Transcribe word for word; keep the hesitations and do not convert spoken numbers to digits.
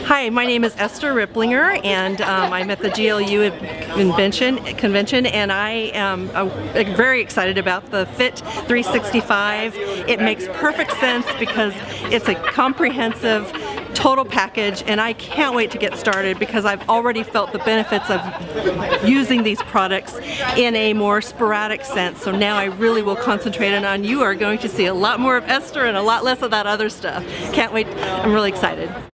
Hi, my name is Esther Ripplinger, and um, I'm at the G L U Invention Convention, and I am uh, very excited about the Fit three sixty-five. It makes perfect sense because it's a comprehensive total package, and I can't wait to get started because I've already felt the benefits of using these products in a more sporadic sense. So now I really will concentrate on you are going to see a lot more of Esther and a lot less of that other stuff. Can't wait. I'm really excited.